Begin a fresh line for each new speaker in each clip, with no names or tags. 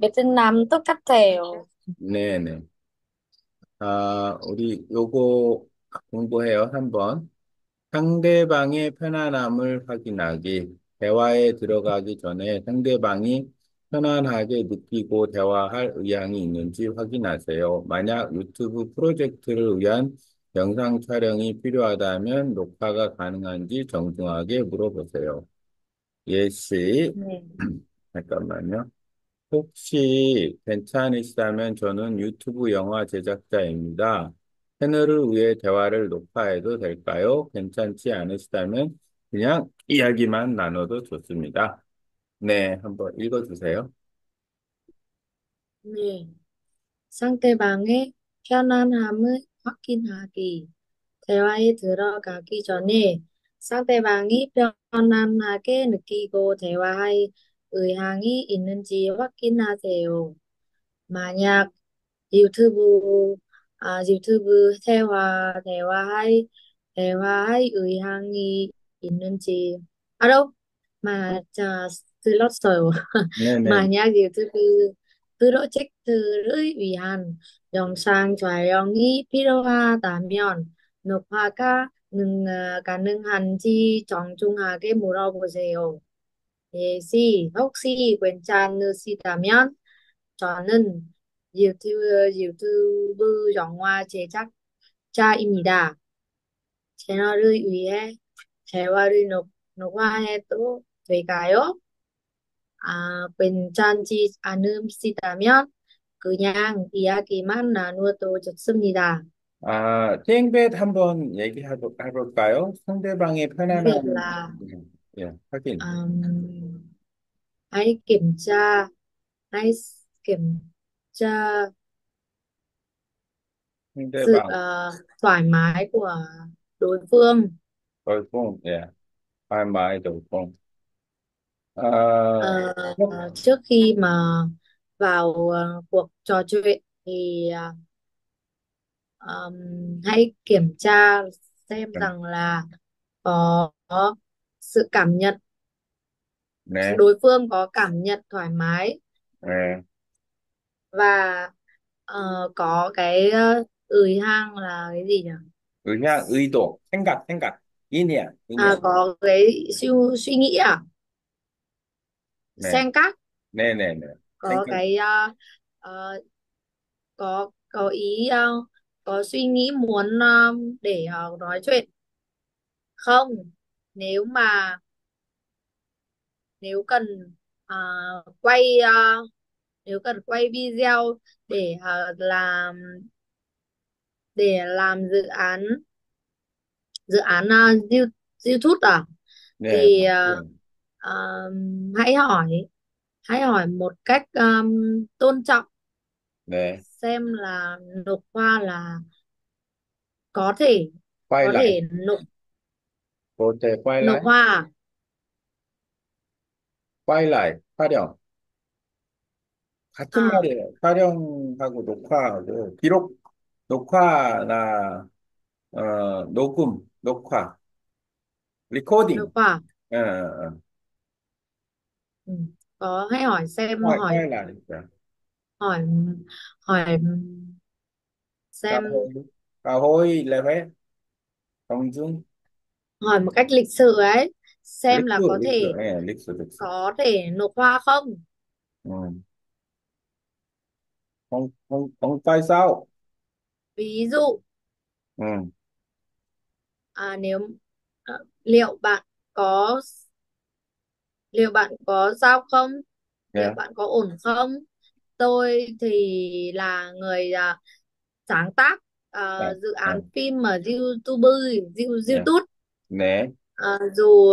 베트남 똑같아요.
네네. 우리 요거 공부해요. 한번. 상대방의 편안함을 확인하기. 대화에 들어가기 전에 상대방이 편안하게 느끼고 대화할 의향이 있는지 확인하세요. 만약 유튜브 프로젝트를 위한 영상 촬영이 필요하다면 녹화가 가능한지 정중하게 물어보세요. 예시,
네.
잠깐만요. 혹시 괜찮으시다면 저는 유튜브 영화 제작자입니다. 채널을 위해 대화를 녹화해도 될까요? 괜찮지 않으시다면 그냥 이야기만 나눠도 좋습니다. 네, 한번 읽어주세요.
네. 상대방의 편안함을 확인하기. 대화에 들어가기 전에 상대방이 편안하게 느끼고 대화할 의향이 있는지 확인하세요. 만약 유튜브, 유튜브 대화할 의향이 있는지, đâu, mà 들었어요.
네네.
만약 유튜브 프로젝트를 위한 영상 촬영이 필요하다면 가능한지 정중하게 물어보세요. 예시, 혹시 괜찮으시다면 저는 유튜브 영화 제작자입니다. 채널을 위해 대화를 녹화해도 될까요? 괜찮지 않으시다면 그냥 이야기만 나누어도 좋습니다.
땡벳 한번 해볼까요? 상대방의
Việc
편안한,
là
확인.
um, hãy kiểm tra hãy kiểm tra sự
상대방,
thoải mái của đối phương.
돌풍, 할 말이 돌풍. 아,
Ờ, Trước khi mà vào cuộc trò chuyện thì hãy kiểm tra xem rằng là có sự cảm nhận,
네,
đối phương có cảm nhận thoải mái
네.
và có cái hang là cái gì nhỉ?
의향, 의도, 생각, 인이야.
Có cái suy nghĩ
네,
xen các,
네네네.
có
생각,
cái ờ, có ý có suy nghĩ muốn để nói chuyện không, nếu mà nếu cần ờ, quay nếu cần quay video để làm dự án YouTube
네,
thì
네,
ờ, hãy hỏi hãy hỏi một cách tôn trọng
네.
xem là nộp hoa là có thể có
파일라이,
thể
볼때
nộp
파일라이,
hoa
파일라이, 촬영. 같은
à,
말이에요. 촬영하고 녹화하고, 비록 녹화나, 녹화,
nộp
리코딩.
hoa.
어, 어, 어.
Ừ. Hãy hỏi xem hỏi
파일라이.
hỏi hỏi xem
까호이, 까호이 레벨, 정중,
hỏi một cách lịch sự ấy, xem là
릭스.
có thể nộp hoa không.
음, 펑파이 싸우.
Ví dụ
음,
nếu liệu bạn có liệu bạn có sao không, liệu
예,
bạn có ổn không. Tôi thì là người sáng tác
예,
dự án
예,
phim ở YouTube.
예.
YouTube.
네,
Dù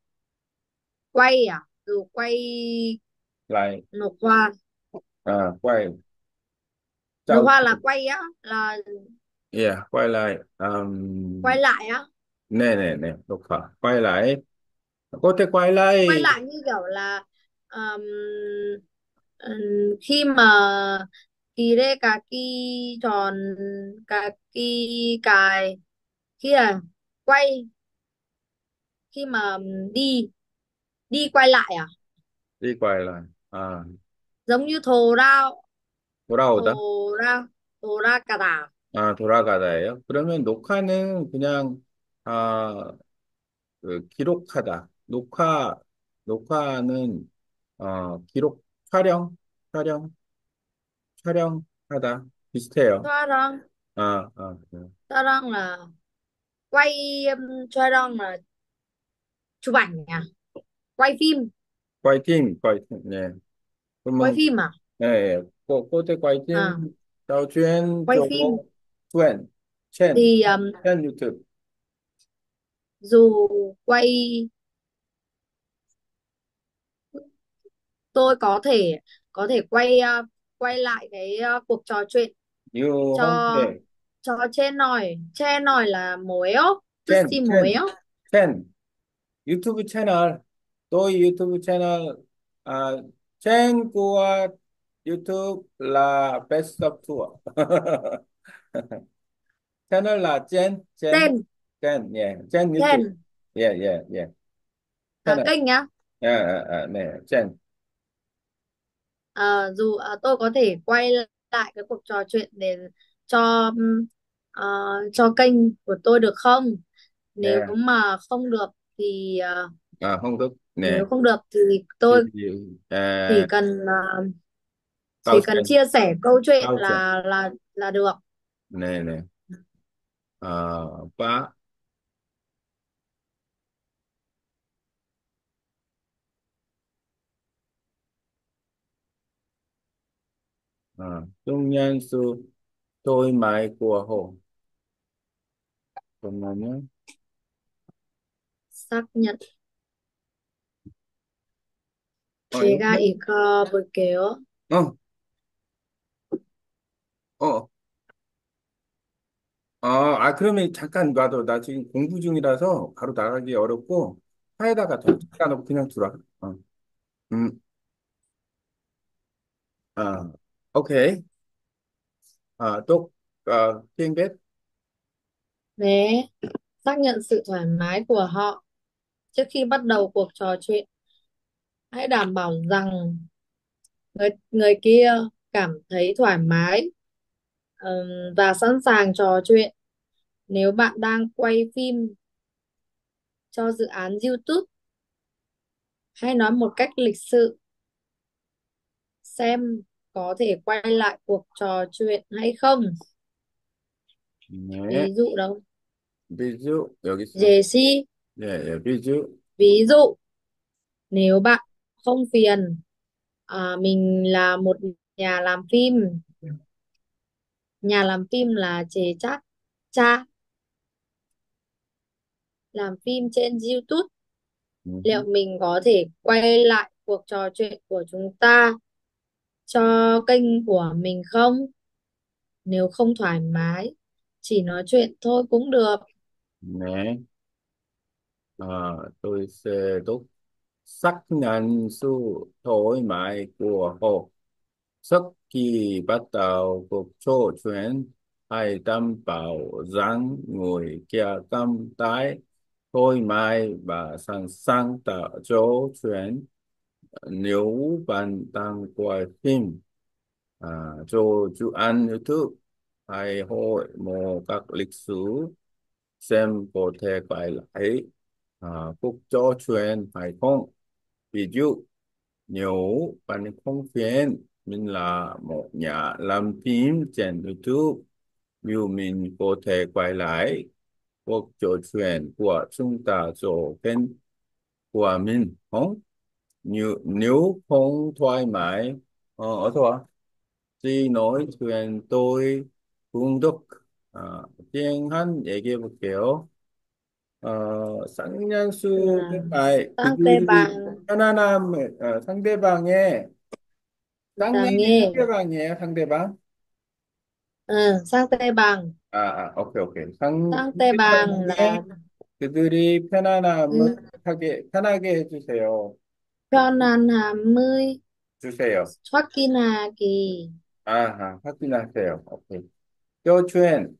dù quay
라이,
nộp hoa.
quay,
Nộp
짜우,
hoa là quay là
quay lại,
quay lại
네네네, 녹화, quay lại, có thể quay
quay
lại,
lại như kiểu là um, khi mà kire kaki tròn kaki cài, khi là quay, khi mà đi đi quay lại
đi quay lại,
giống như thồ ra,
돌아오다?
thồ ra cả đà.
아, 돌아가다예요? 그러면 녹화는 그냥, 아, 그 기록하다. 녹화는, 기록, 촬영, 촬영하다. 비슷해요.
Choa răng,
네.
choa răng là quay, choa răng là chụp ảnh à, quay phim,
파이팅, 네.
quay
그러면,
phim à,
네, 꼬대
à
파이팅, 저 chuyên
quay phim
chỗ, chuyên, chen,
thì
chen YouTube.
dù quay, tôi có thể quay, quay lại cái cuộc trò chuyện
You
cho
homepage,
trên nồi là muối, tức
chen,
gì muối.
chen, chen. 유튜브 채널, 또이 유튜브 채널, 아, 첸구와 유튜브 라 베스트 오브 투어. 채널 라
Trên,
예, 첸 유튜브.
trên
예. 채널,
kênh á.
네, 첸.
Dù tôi có thể quay lại cái cuộc trò chuyện để cho ờ, cho kênh của tôi được không? Nếu
네,
mà không được thì
홍득, 네.
nếu không được thì tôi
TV,
chỉ cần chỉ cần
가우센,
chia sẻ câu chuyện
가우센.
là được.
네네. 빠, 뚱년수, tôi mai của hồ. 잠깐만요.
Xác nhận 제가
이거?
읽어볼게요.
어, 어. 그러면 잠깐 놔둬. 나 지금 공부 중이라서 바로 나가기 어렵고, 파에다가 잠깐 놓고 그냥 두라. 음, 아, 오케이. 또, tiếng Việt.
Né, xác nhận sự thoải mái của họ trước khi bắt đầu cuộc trò chuyện. Hãy đảm bảo rằng người người kia cảm thấy thoải mái và sẵn sàng trò chuyện. Nếu bạn đang quay phim cho dự án YouTube, hãy nói một cách lịch sự xem có thể quay lại cuộc trò chuyện hay không.
네,
Ví dụ đâu?
비주, 여기 있어.
Jesse,
예, 비주.
ví dụ nếu bạn không phiền, mình là một nhà làm phim. Nhà làm phim là chế chắc cha làm phim trên YouTube. Liệu mình có thể quay lại cuộc trò chuyện của chúng ta cho kênh của mình không? Nếu không thoải mái, chỉ nói chuyện thôi cũng được.
네, tôi sẽ đúc xác nhận sự thoải mái của họ. Sau khi bắt đầu cuộc trò chuyện, hãy đảm bảo rằng người kia cảm thấy thoải mái và sẵn sàng trò chuyện. Nếu bạn đang quay phim, à, cho dự án YouTube, hãy hỏi một các lịch sử xem có thể quay lại cuộc trò chuyện hay không. Ví dụ, nếu bạn không phiền, mình là một nhà làm phim trên YouTube, như mình có thể quay lại cuộc trò chuyện của chúng ta cho kênh của mình không? Nếu không thoải mái, 어서 와. Chị nói chuyện tôi cũng được. tiếng Hàn 얘기해 볼게요. 쌍년수
Là
말 그들이
상대방
편안함을 상대방의
là
쌍년이
nghe.
상대방이에요, 상대방.
Ừ, 상대방.
오케이.
상대방
상대방의
là
그들이 편안함을
ừ,
편하게 해주세요.
편안함을
주세요.
확인하기.
확인하세요. 오케이. 조추엔,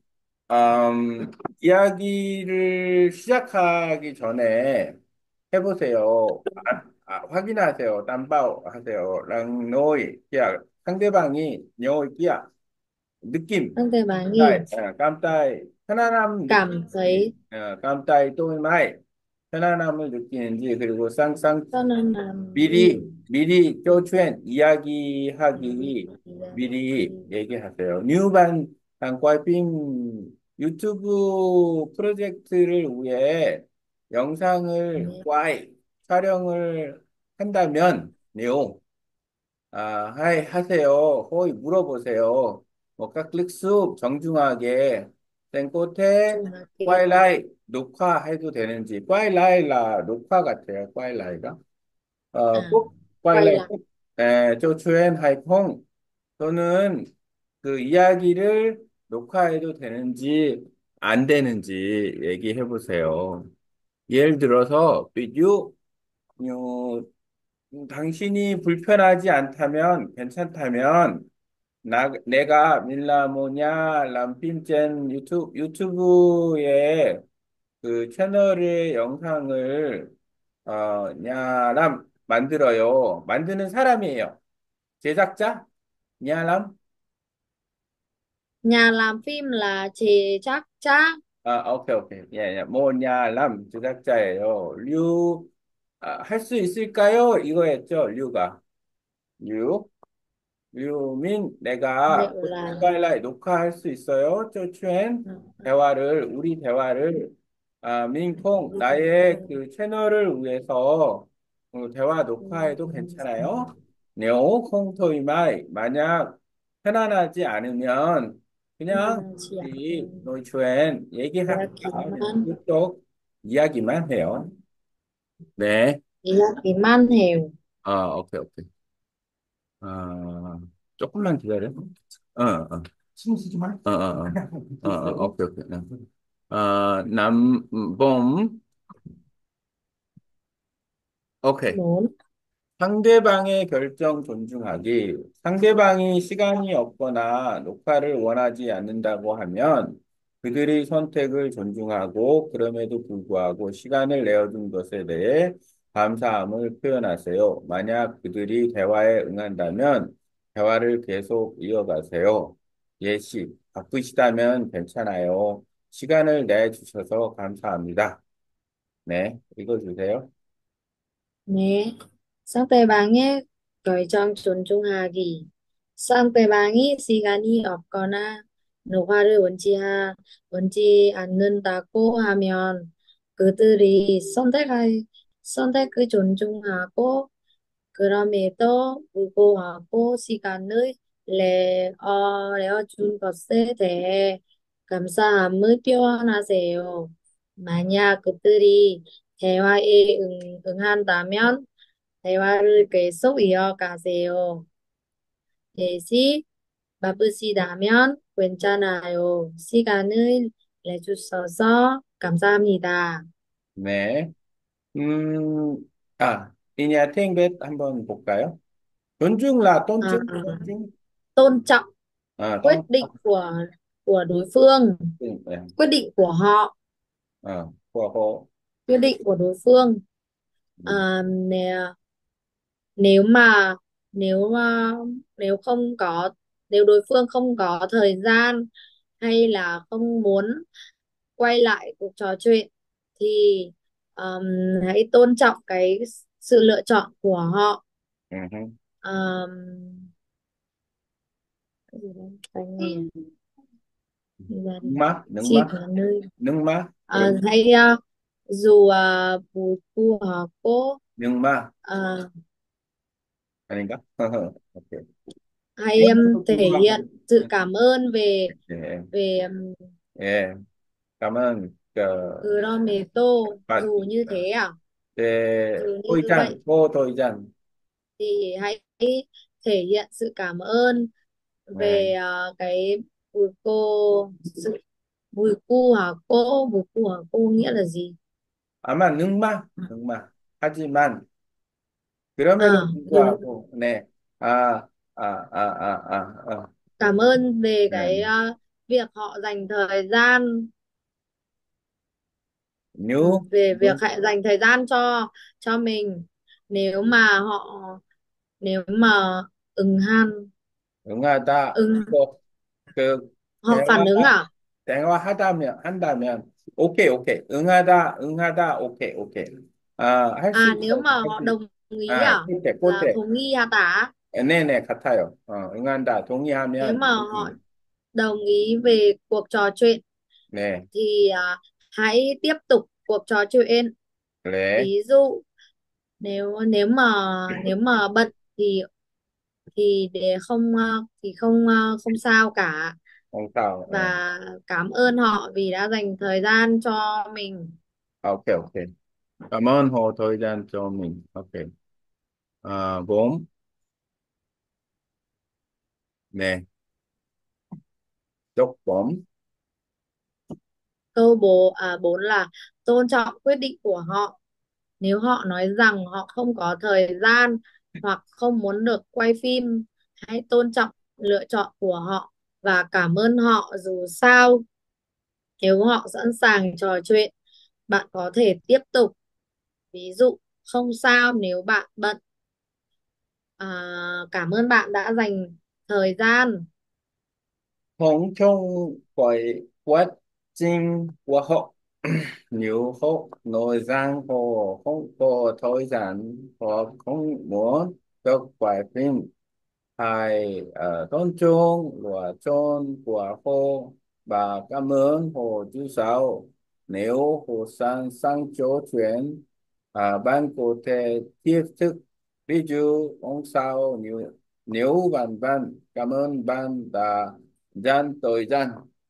이야기를 시작하기 전에 해보세요. 확인하세요. 담보하세요. 랑 노이, kia. 상대방이 nhồi kia. 느낌.
상대방이
깜따이, 편안함
cảm
느끼는지,
thấy
깜따이 또이마이, 편안함을 느끼는지, 그리고 쌍쌍,
cho nên là
미리 쪼추엔
đi
이야기하기,
ra
미리
đi
얘기하세요. 뉴반 단과빙 유튜브 프로젝트를 위해 영상을
nghe
촬영을 한다면, 내용, 하세요. 호의 물어보세요. 뭐, 깍릭쑥 정중하게, 땡꼬테,
chung là kia
꽈일라이, 녹화해도 되는지, 꽈일라이라 녹화 같아요, 꽈일라이가.
à
꼭,
quay
꽈일라이,
lại
쪼추엔 하이퐁, 또는 그 이야기를 녹화해도 되는지, 안 되는지 얘기해 보세요. 예를 들어서, 비디오, 당신이 불편하지 않다면, 괜찮다면, 내가 밀라모냐 람핀젠 유튜브에 그 채널의 영상을 냐람 만들어요. 만드는 사람이에요. 제작자? 냐람?
nhà làm phim là chị chắc
오케이, 오케이. 예, 예. 뭐냐람 제작자예요. 할 수 있을까요? 이거였죠, 류가. 류. 류민 내가
liệu là
스카이라이트 녹화할 수 있어요? 쪼추엔 우리 대화를 민콩 나의 그 채널을 위해서 대화 녹화해도 괜찮아요? 네오 콩토이마이 만약 편안하지 않으면 그냥
chị ạ
우리 노이초엔
là
얘기합니다.
kỳ
그냥
man
쭉쭉 이야기만 해요. 네.
là kỳ man hều
오케이, 오케이. 조금만 기다려. 신경 쓰지 마. 오케이, 오케이. 남범, 오케이.
muốn
상대방의 결정 존중하기. 상대방이 시간이 없거나 녹화를 원하지 않는다고 하면 그들의 선택을 존중하고 그럼에도 불구하고 시간을 내어준 것에 대해 감사함을 표현하세요. 만약 그들이 대화에 응한다면 대화를 계속 이어가세요. 예시, 바쁘시다면 괜찮아요. 시간을 내주셔서 감사합니다. 네, 읽어주세요.
네 상대방의 결정 존중하기 상대방이 시간이 없거나 녹화를 원치 않는다고 하면 그들이 선택을 존중하고 그럼에도 불구하고 시간을 내어준 것에 대해 감사함을 표현하세요. 만약 그들이 대화에 응한다면 대화를 계속 이어가세요. 대신 바쁘시다면 괜찮아요. 시간을 내주셔서 감사합니다.
네. 음, 이니아팅벳 한번 볼까요? 존중 là tôn
À,
trọng, tôn trọng.
tôn trọng quyết
tôn
định của đối phương,
trọng,
quyết định của họ,
của hộ.
quyết định của đối phương. Nè, nếu mà nếu mà nếu không có nếu đối phương không có thời gian hay là không muốn quay lại cuộc trò chuyện thì um, hãy tôn trọng cái sự lựa chọn của họ.
Ừ,
um, cái gì đây? Tai nghe đi ra đi
nước mắt, nước
chim
mắt,
là nơi
nước mắt, rồi
hãy dù bùi cu họ cố
nước mắt,
à,
아닌가? 오케이.
hay
그럼에도
thể hiện
불구하고,
sự cảm ơn về
예,
về
예, 가면,
Prometo
바-
dù như thế dù như vậy
도의장,
thì hãy thể hiện sự cảm ơn
네.
về cái bùi cô sự bùi cu hả cô nghĩa là gì
아마 능마, 하지만, 그럼에도
nhưng
불구하고, 네, 아,
cảm ơn về cái
네.
việc họ dành thời gian
뉴,
về
뉴,
việc họ dành thời gian cho mình nếu mà họ nếu mà ưng han
응하다.
ưng
그
họ
대화
phản ứng à?
대화하다면 한다면 오케이 오케이 응하다 오케이 오케이 할 수
À,
있어
nếu mà
할
họ
수 있어
đồng ý à,
그때
là
그때
同意hả tả?
네네 같아요 응한다
Nếu
동의하면
mà họ đồng ý về cuộc trò chuyện
네
thì hãy tiếp tục cuộc trò chuyện.
그래
Ví dụ nếu nếu mà bận thì để không thì không không sao cả,
홍사오
và cảm ơn họ vì đã dành thời gian cho mình.
오케이 오케이 cảm ơn hồ thời gian cho mình 오케이 bốn 네 chúc bốn
Câu 4 là tôn trọng quyết định của họ. Nếu họ nói rằng họ không có thời gian hoặc không muốn được quay phim, hãy tôn trọng lựa chọn của họ và cảm ơn họ dù sao. Nếu họ sẵn sàng trò chuyện, bạn có thể tiếp tục. Ví dụ, không sao nếu bạn bận. Cảm ơn bạn đã dành thời gian.
thông quay quá trình của họ nếu họ nói rằng họ không có thời gian hoặc không muốn được quay phim hãy tôn trọng lựa chọn của họ và cảm ơn họ như sau nếu họ sẵn sàng trò chuyện bạn có thể tiếp tục ví dụ ông sau nếu bạn cảm ơn bạn đã dành thời gian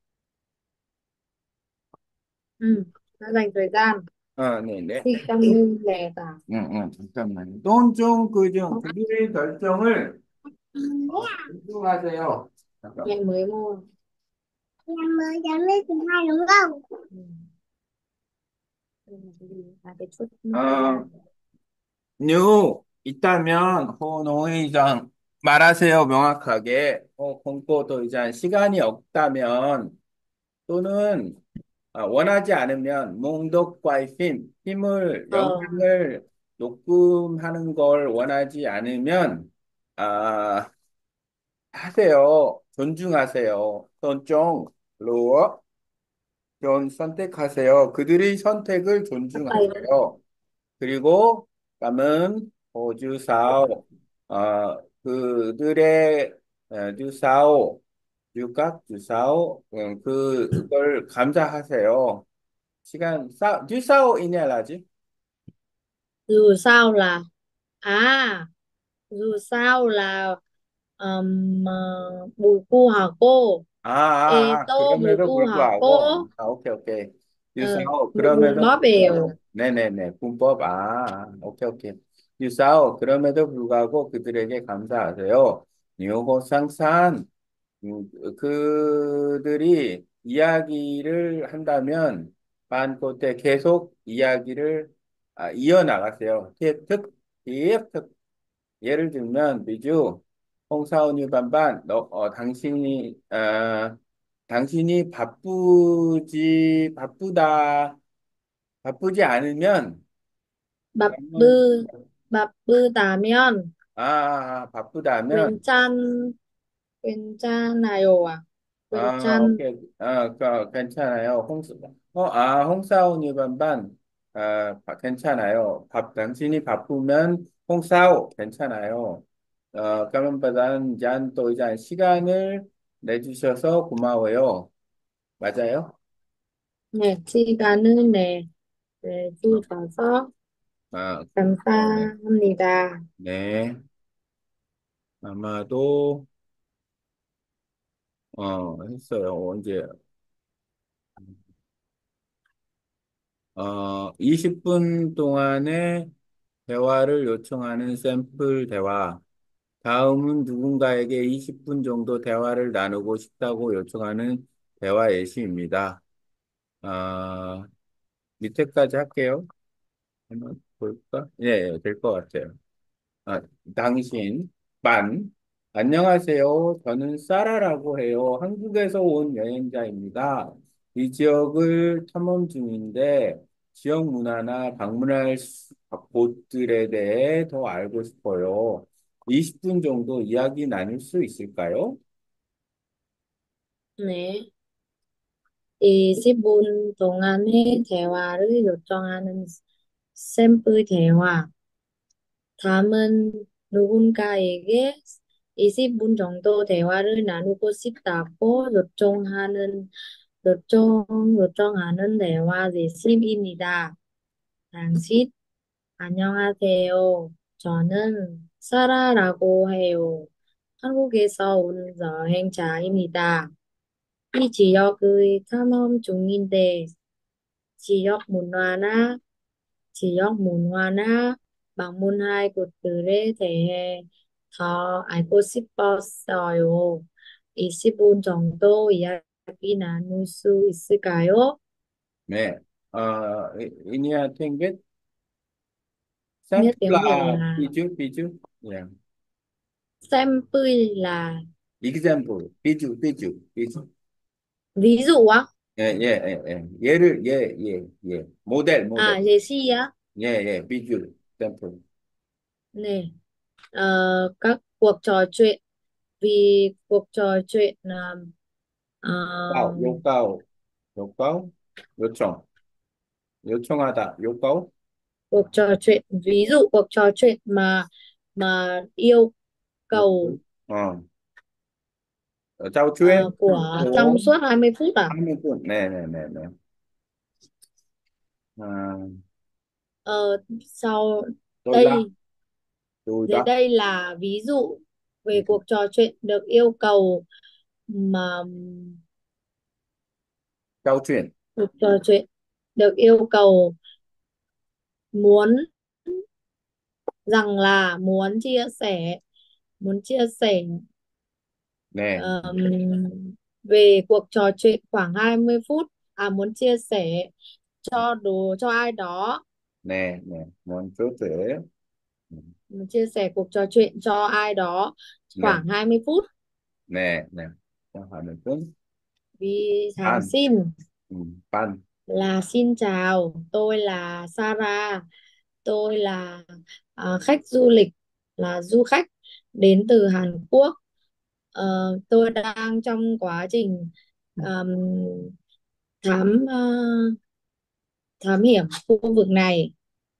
Ừ, đã dành thời gian.
네, 네.
Thì cảm ơn lẽ tả.
잠깐만요. tôn 그정 그들의 결정을 존중하세요. 잠깐만.
Mẹ mới mua.
Năm mới đến lớp 12 đúng không?
Ừ. Đây là cái gì? Cái chút nước thời
어,
gian.
new 있다면 호노이장 말하세요 명확하게. 공고도이장 시간이 없다면 또는 원하지 않으면 몽독과의 힘을
Ờ.
영상을 녹음하는 걸 원하지 않으면 아, 하세요. 존중하세요. tôn trọng, lúa, 선택하세요. 그들의 선택을
Thầy vẫn
존중하세요. 그리고 남은 호주사오, 그들의 주사오, 유각 주사오, 그걸 감사하세요. 주사오 이내라지?
dù sao là à dù sao là bùi cu hả cô? Ê tô bùi
그럼에도
cu hả
불구하고,
cô?
오케이, 오케이.
Ờ,
유사오,
bùi bùi
그럼에도
bó bèo.
불구하고, 네네네, 문법, 오케이, 오케이. 유사오, 그럼에도 불구하고 그들에게 감사하세요. 뉴호상산, 그들이 이야기를 한다면, 반포테 계속 이야기를 이어나가세요. 계속, 예를 들면, 비주, 홍사원이 반반, 당신이 바쁘지 않으면,
Bập
그러면,
bư bập bư tà mion.
바쁘다면,
Quyền chan, quyền chan này ồ à? Quyền chan.
오케이. 괜찮아요. 홍사원이 반반, 괜찮아요. 당신이 바쁘면, 홍사오, 괜찮아요. 까면바단 잔 또 이제 시간을 내주셔서 고마워요. 맞아요?
Nè chi cá nư nè, để chu
어,
trả sót.
아,
감사합니다.
네. 아마도, 했어요. 언제, 20분 동안의 대화를 요청하는 샘플 대화. 다음은 누군가에게 20분 정도 대화를 나누고 싶다고 요청하는 대화 예시입니다. 아, 밑에까지 할게요. 한번 볼까? 예, 될 것 같아요. 아, 당신, 안녕하세요. 저는 사라라고 해요. 한국에서 온 여행자입니다. 이 지역을 탐험 중인데, 지역 문화나 곳들에 대해 더 알고 싶어요. 20분 정도 이야기 나눌 수 있을까요?
네. 20분 동안의 대화를 요청하는 샘플 대화. 다음은 누군가에게 20분 정도 대화를 나누고 싶다고 요청하는 대화 레시피입니다. 당신, 안녕하세요. 저는 사라라고 해요. 한국에서 온 여행자입니다. 이 지역의 탐험 중인데 지역 문화나 지역 문화나 방문할 곳들에 대해 더 알고 싶었어요. 20분 정도 이야기 나눌 수 있을까요?
네. Ini tiếng Việt.
Biết
Sample
tiếng Việt
là
là
ví dụ. Yeah.
sample là
Example. ví dụ.
ví dụ á.
예, 예, 예, 예. 예. 모델.
À, gì si á.
예, 예, 비주, 샘플.
Này, các cuộc trò chuyện vì cuộc trò chuyện là ờ,
요까오, 요까오, 요청, 요청하다, 요까오,
cuộc trò chuyện ví dụ cuộc trò chuyện mà yêu cầu
어, 자우추에,
của trong
오,
suốt 20 phút à?
30분, 네네네네. 아,
Ờ, sau
tôi đã,
đây
tôi
dưới
đã,
đây là ví dụ về cuộc trò chuyện được yêu cầu mà
câu chuyện,
cuộc trò chuyện được yêu cầu muốn rằng là muốn chia sẻ
네,
ờm, về cuộc trò chuyện khoảng 20 phút, muốn chia sẻ cho ai đó,
먼저 돼.
muốn chia sẻ cuộc trò chuyện cho ai đó
네,
khoảng 20 phút.
네. 하는 분,
Vì tháng
반,
xin
반,
là xin chào, tôi là Sarah, tôi là khách du lịch, là du khách đến từ Hàn Quốc. Tôi đang trong quá trình ờm, thám thám hiểm khu vực này.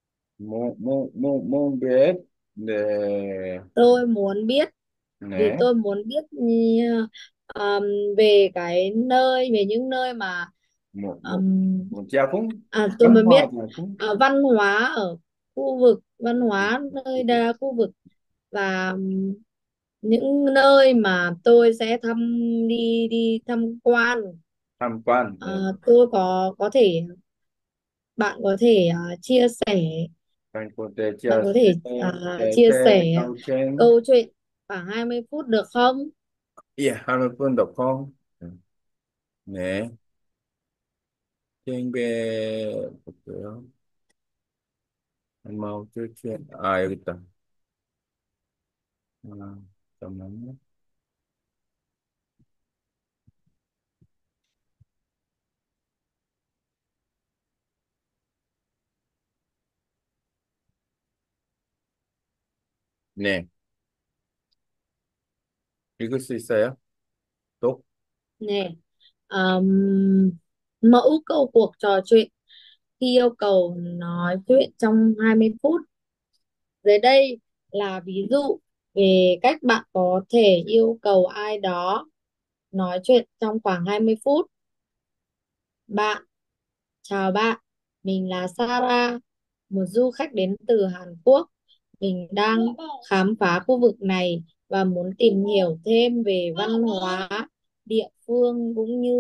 biết, 네,
Tôi muốn biết vì
네,
tôi muốn biết ờm, về về những nơi mà
뭐, 뭐,
ờm,
자풍,
tôi muốn biết
văn 자풍,
văn hóa ở khu vực, văn hóa nơi đa khu vực và những nơi mà tôi sẽ đi đi tham quan.
tham quan,
Tôi có thể bạn có thể chia sẻ
Thành phố Tê
bạn
Chia
có thể
Tê
chia
Tê
sẻ
Câu Trên.
câu chuyện khoảng 20 phút được không?
예, 하늘 뿐 không? 네, 땡배 볼게요. 마우 쫄chuyện. 여기 있다. 잠깐만요. 네, 읽을 수 있어요? 또?
Nè, mẫu câu cuộc trò chuyện khi yêu cầu nói chuyện trong 20 phút. Dưới đây là ví dụ về cách bạn có thể yêu cầu ai đó nói chuyện trong khoảng 20 phút. Bạn, chào bạn, mình là Sarah, một du khách đến từ Hàn Quốc. Mình đang khám phá khu vực này và muốn tìm hiểu thêm về văn hóa địa phương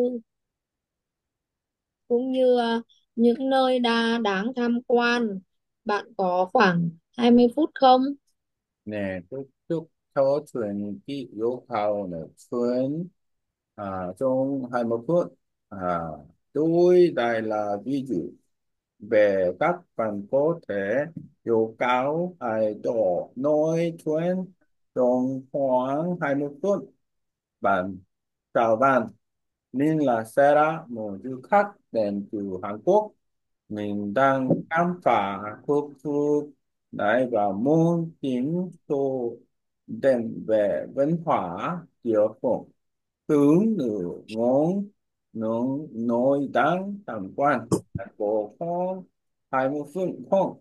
cũng như những nơi đáng tham quan. Bạn có khoảng 20 phút không?
네, 뚝뚝 타워 truyền yêu cầu là truyền trong 20 phút. À, tôi đây là ví dụ về các bạn có thể yêu cầu ai đó nói chuyện trong khoảng 20 phút. Bạn, chào bạn, mình là Sarah, một du khách đến từ Hàn Quốc. Mình đang khám phá khu vực này và muốn tìm hiểu thêm về văn hóa địa phương. Tướng nữ ngôn nông nổi đáng tham quan. Thành phố không 20분 không.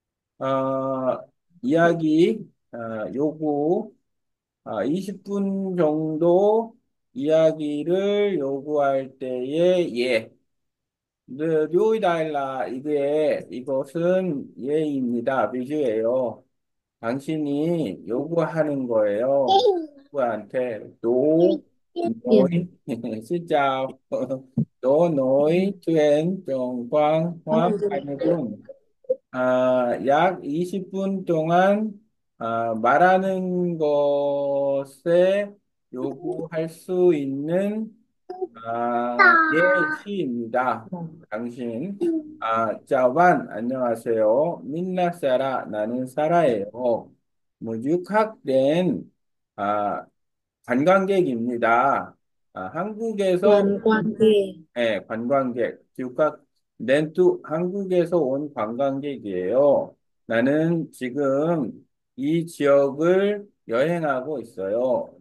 이야기 요구 20분 정도 이야기를 요구할 때의 예. 요이달라 이것은 예입니다. 비주예요. 당신이 요구하는 거예요. 누구한테 노이
Tiền.
xin chào đố nối chuyện trong
Không
khoảng
phải rồi.
20분 약 20분 동안 말하는 것에 요구할 수 있는 예, 시입니다. 당신, 짜반, 안녕하세요. 민나사라, 나는 사라예요. 무주각된, 아, 관광객입니다. 한국에서,
Quan quan kề.
예, 관광객, 주각, 낸투, 한국에서 온 관광객이에요. 나는 지금 이 지역을 여행하고 있어요.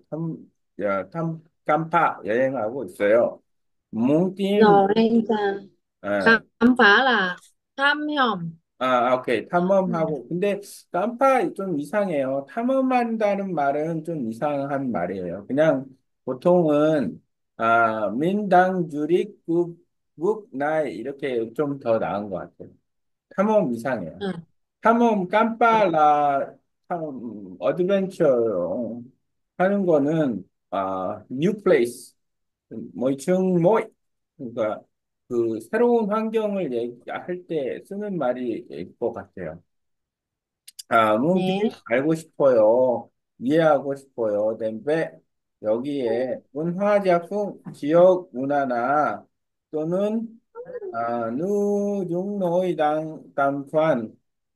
깜파 여행하고 있어요. 몽팀,
Dò anh ta
아,
khám phá là thăm hòm.
오케이.
Ừ.
탐험하고. 근데 깜파 좀 이상해요. 탐험한다는 말은 좀 이상한 말이에요. 그냥 보통은, 민당 주릭 국 나이 이렇게 좀 더 나은 것 같아요. 탐험 이상해요.
À,
탐험 깜빠라, 탐험, 어드벤처 하는 거는, new place. 뭐이 그러니까 그 새로운 환경을 얘기할 때 쓰는 말일 것 같아요. 문디
né.
알고 싶어요. 이해하고 싶어요. 덴베 여기에 문화작품, 지역 문화나 또는 누중노의 담관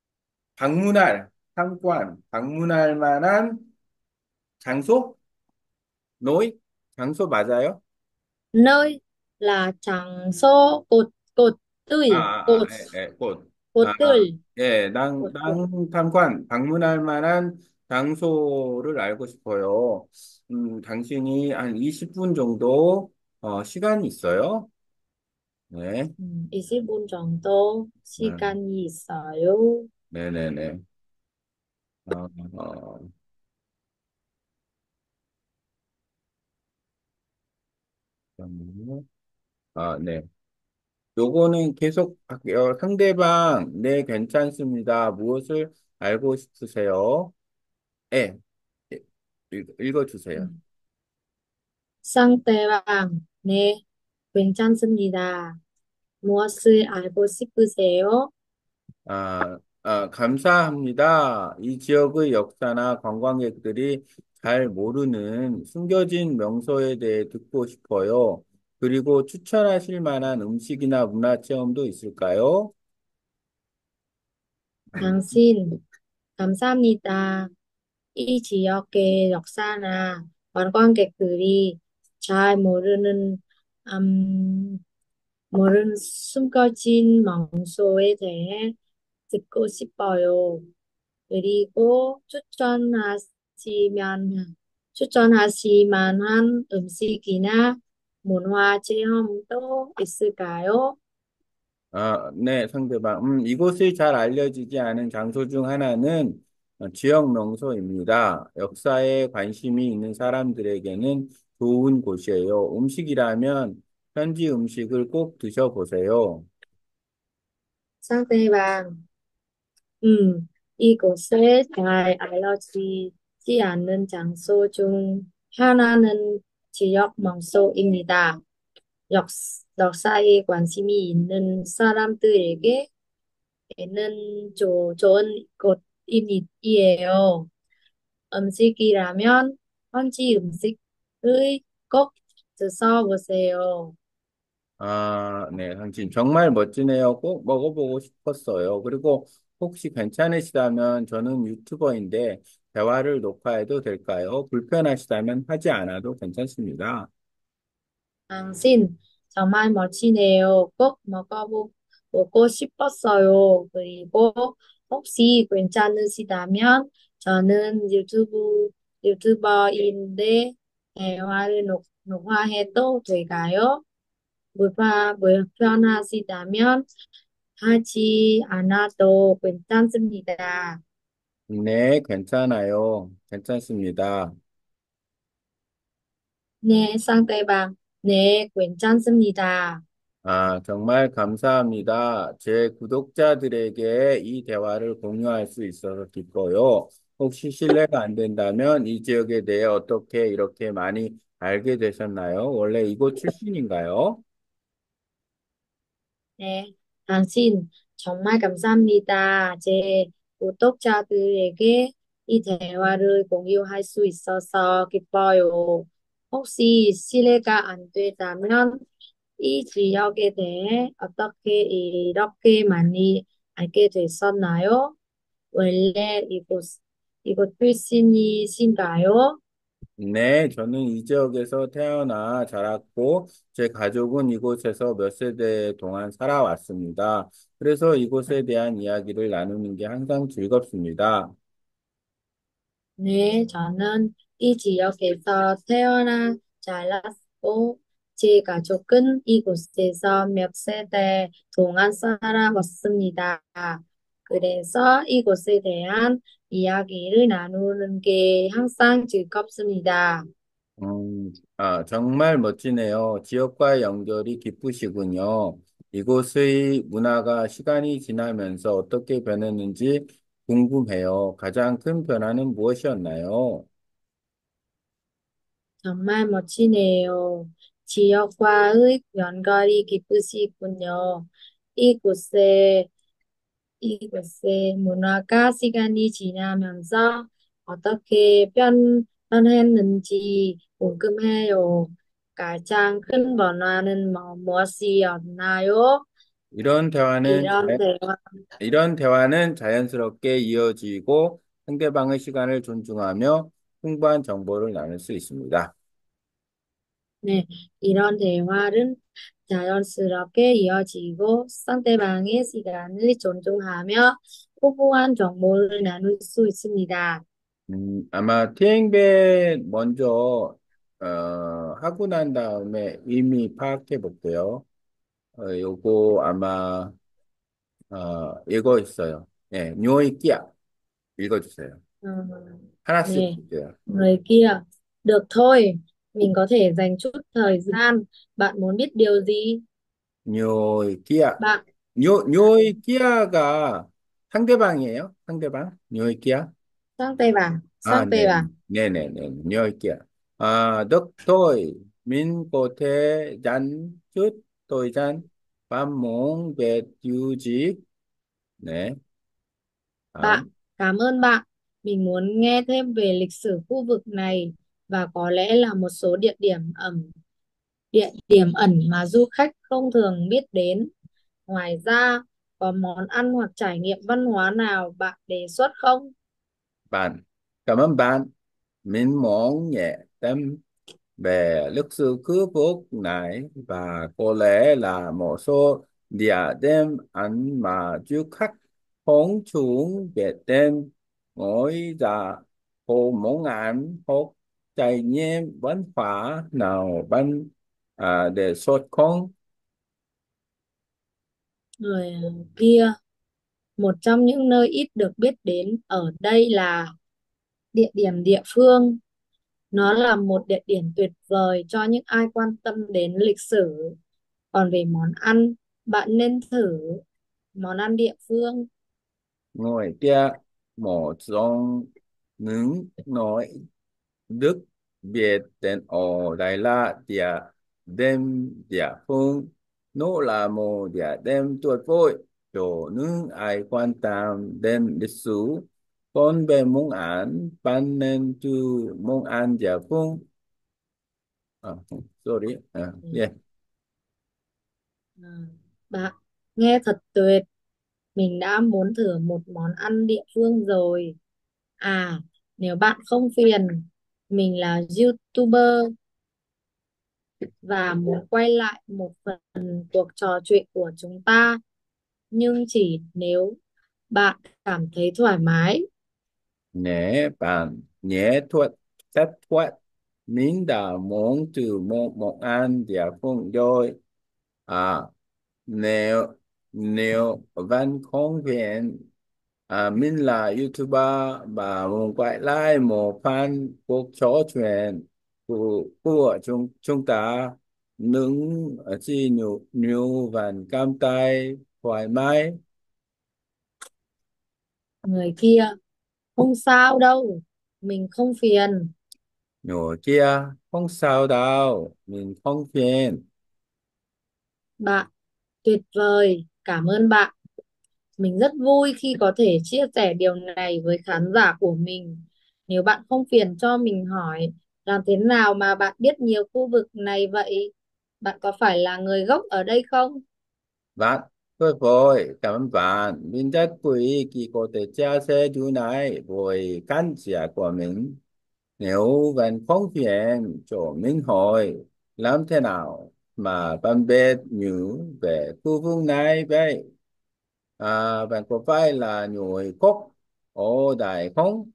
방문할 만한 장소? 노이? 장소 맞아요?
Nơi là chẳng số cột cột tươi cột
꽃.
cột
아,
tươi
예,
cột tươi.
탐관, 방문할 만한 장소를 알고 싶어요. 당신이 한 20분 정도, 시간이 있어요? 네,
20분 정도
네,
시간이 있어요.
네네네. 어, 어, 잠깐만요. 네. 요거는 계속 할게요. 상대방, 네, 괜찮습니다. 무엇을 알고 싶으세요? 예, 예, 읽어주세요.
상대방, 네, 괜찮습니다. 무엇을 알고 싶으세요?
감사합니다. 이 지역의 역사나 관광객들이 잘 모르는 숨겨진 명소에 대해 듣고 싶어요. 그리고 추천하실 만한 음식이나 문화 체험도 있을까요?
당신, 감사합니다. 이 지역의 역사나 관광객들이 잘 모르는 숨겨진 명소에 대해 듣고 싶어요. 그리고 추천하실 만한 음식이나 문화 체험도 있을까요?
네, 상대방. 이곳이 잘 알려지지 않은 장소 중 하나는 지역 명소입니다. 역사에 관심이 있는 사람들에게는 좋은 곳이에요. 음식이라면 현지 음식을 꼭 드셔보세요.
상대방, 이곳에 잘 알려지지 않는 장소 중 하나는 지역 명소입니다. 역, 역사에 관심이 있는 사람들에게는 좋은 곳이에요. 음식이라면 현지 음식을 꼭 드셔보세요.
네, 당신 정말 멋지네요. 꼭 먹어보고 싶었어요. 그리고 혹시 괜찮으시다면 저는 유튜버인데 대화를 녹화해도 될까요? 불편하시다면 하지 않아도 괜찮습니다.
당신 정말 멋지네요. 꼭 먹어보고 보고 싶었어요. 그리고 혹시 괜찮으시다면 저는 유튜버인데 대화를 녹화해도 될까요? 불편하시다면 하지 않아도 괜찮습니다.
네, 괜찮아요. 괜찮습니다.
네, 상대방. 네, 괜찮습니다.
아, 정말 감사합니다. 제 구독자들에게 이 대화를 공유할 수 있어서 기뻐요. 혹시 실례가 안 된다면 이 지역에 대해 어떻게 이렇게 많이 알게 되셨나요? 원래 이곳 출신인가요?
네, 당신 정말 감사합니다. 제 구독자들에게 이 대화를 공유할 수 있어서 기뻐요. 혹시 실례가 안 되다면 이 지역에 대해 어떻게 이렇게 많이 알게 되셨나요? 원래 이곳 출신이신가요?
네, 저는 이 지역에서 태어나 자랐고, 제 가족은 이곳에서 몇 세대 동안 살아왔습니다. 그래서 이곳에 대한 이야기를 나누는 게 항상 즐겁습니다.
네, 저는 이 지역에서 태어나 자랐고, 제 가족은 이곳에서 몇 세대 동안 살아왔습니다. 그래서 이곳에 대한 이야기를 나누는 게 항상 즐겁습니다.
정말 멋지네요. 지역과의 연결이 깊으시군요. 이곳의 문화가 시간이 지나면서 어떻게 변했는지 궁금해요. 가장 큰 변화는 무엇이었나요?
정말 멋지네요. 지역과의 연결이 깊으시군요. 이곳에 이곳의 문화가 시간이 지나면서 어떻게 변했는지 궁금해요. 가장 큰 변화는 무엇이었나요?
이런 대화는
이런 대화,
이런 대화는 자연스럽게 이어지고 상대방의 시간을 존중하며 풍부한 정보를 나눌 수 있습니다.
네, 이런 대화는 자연스럽게 이어지고 상대방의 시간을 존중하며 소소한 정보를 나눌 수 있습니다.
아마 티행배 먼저 하고 난 다음에 이미 파악해 볼게요. 요거 아마 이거 있어요. 네, 뇨이끼야 읽어주세요.
Ừ.
하나씩
Nè,
볼게요.
người kia, được thôi, mình có thể dành chút thời gian. Bạn muốn biết điều gì?
뇨이끼야.
Bạn,
뇨이끼야가 상대방이에요? 상대방? 뇨이끼야?
sang Tây Bảng,
아,
sang Tây
네,
Bảng.
네네네, nhớ được thôi, mình có thể dành chút thời gian và muốn về điều gì? 네,
Bạn,
다음.
cảm ơn bạn. Mình muốn nghe thêm về lịch sử khu vực này và có lẽ là một số địa điểm ẩn mà du khách không thường biết đến. Ngoài ra, có món ăn hoặc trải nghiệm văn hóa nào bạn đề xuất không?
Bạn, cảm ơn bạn. Mình muốn nhẹ tâm về lịch sử khu vực này và có lẽ là một số địa điểm ăn mà du khách không thường biết đến. Ngoài ra, có món ăn hoặc trải nghiệm văn hóa nào bạn đề xuất không?
Người kia, một trong những nơi ít được biết đến ở đây là địa điểm địa phương. Nó là một địa điểm tuyệt vời cho những ai quan tâm đến lịch sử. Còn về món ăn, bạn nên thử món ăn địa phương.
Ngoài ra, một trong những nổi Đức Việt tên ở Đài Loan địa đêm địa phương nó là một địa đêm tuyệt vời cho những ai quan tâm đến lịch sử còn về món ăn bạn nên từ món ăn địa phương à, sorry
Ừ.
yeah.
À, bạn nghe thật tuyệt. Mình đã muốn thử một món ăn địa phương rồi. À, nếu bạn không phiền, mình là YouTuber và muốn quay lại một phần cuộc trò chuyện của chúng ta. nhưng chỉ nếu bạn cảm thấy thoải mái.
Nếu bạn nghệ thuật phép thuật, mình đã muốn từ một ăn địa phương rồi. À, nếu nếu bạn không phiền, mình là YouTuber và muốn quay lại một fan cuộc trò chuyện của chúng ta, những gì nhiều nhiều bạn cảm thấy thoải mái.
Người kia: không sao đâu, mình không phiền.
Người kia: không sao đâu, mình không phiền.
Bạn: tuyệt vời, cảm ơn bạn. Mình rất vui khi có thể chia sẻ điều này với khán giả của mình. Nếu bạn không phiền cho mình hỏi, làm thế nào mà bạn biết nhiều khu vực này vậy? Bạn có phải là người gốc ở đây không?
Bạn: tôi vui, cảm ơn bạn. Mình rất quý khi có thể chia sẻ điều này với khán giả của mình. Nếu bạn không phiền cho mình hỏi, làm thế nào mà bạn biết nhiều về khu vực này vậy? Bạn có phải là người gốc ở Đài không?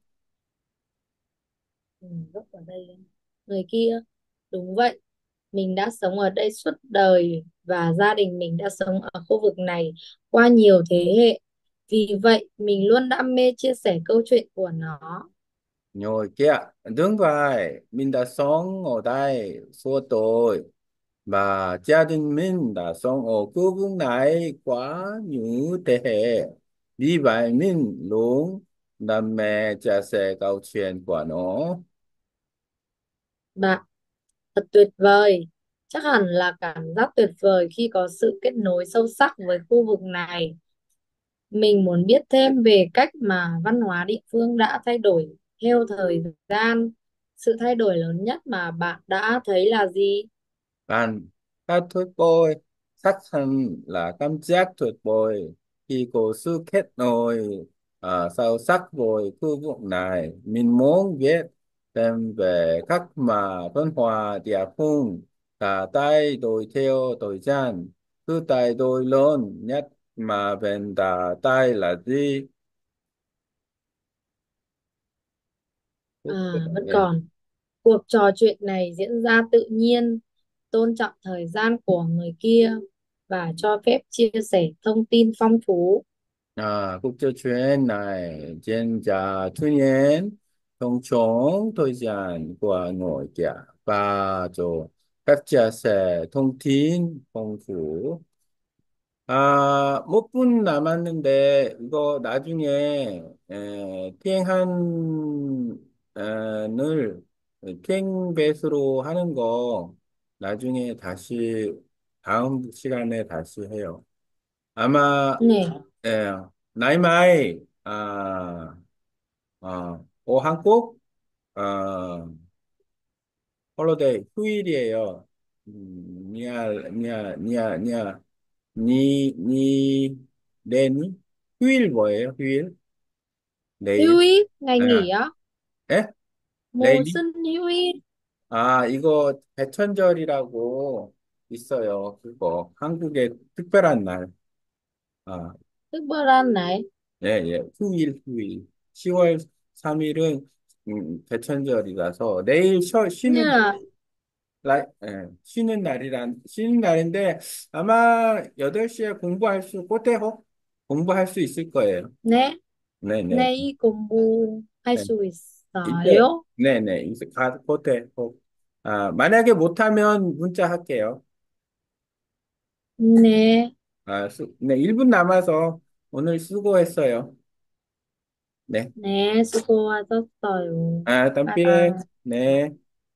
Ừ, gốc ở đây. Người kia: đúng vậy, mình đã sống ở đây suốt đời và gia đình mình đã sống ở khu vực này qua nhiều thế hệ. Vì vậy, mình luôn đam mê chia sẻ câu chuyện của nó.
Người kia: đúng vậy, mình đã sống ở đây suốt đời và gia đình mình đã sống ở khu vực này quá nhiều thế hệ. Vì vậy mình luôn đam mê chia sẻ câu chuyện của nó.
Bạn: thật tuyệt vời. Chắc hẳn là cảm giác tuyệt vời khi có sự kết nối sâu sắc với khu vực này. Mình muốn biết thêm về cách mà văn hóa địa phương đã thay đổi theo thời gian. Sự thay đổi lớn nhất mà bạn đã thấy là gì?
Bạn: các tuyệt vời, chắc hẳn là cảm giác tuyệt vời khi có sự kết nối sâu sắc với khu vực này. Mình muốn biết thêm về cách mà văn hóa địa phương đã thay đổi theo thời gian. Sự thay đổi lớn nhất mà bạn đã thay là gì?
À, vẫn còn. Cuộc trò chuyện này diễn ra tự nhiên, tôn trọng thời gian của người kia và cho phép chia sẻ thông tin phong phú.
Cuộc trò chuyện này diễn ra tự nhiên, trong chóng thời gian của người kia và cho các chia sẻ thông tin phong phú. 몇 분 남았는데 이거 나중에 을 팅 배수로 하는 거 나중에 다시 다음 시간에 다시 해요. 아마
Này,
예, 나이 마이 한국 홀로데이 휴일이에요. 니 내니 휴일 뭐예요? 휴일 내일?
hưu ý, ngày nghỉ
아,
á,
에?
mùa
내일이?
xuân hưu ý,
이거 대천절이라고 있어요. 그거 한국의 특별한 날. 아,
Tết này.
예, 예. 휴일. 10월 3일은 대천절이라서 내일
Nhưng mà
쉬는 쉬는 날인데 아마 8시에 공부할 수 있을 거예요.
nè,
네네.
nay 공부 할
네.
수
이제,
있어요?
네네. 이제 꼭. 만약에 못하면 문자 할게요.
Nè,
네, 1분 남아서 오늘 수고했어요. 네.
nè, 수고하셨어요.
땀
Bye
삐
bye.
네.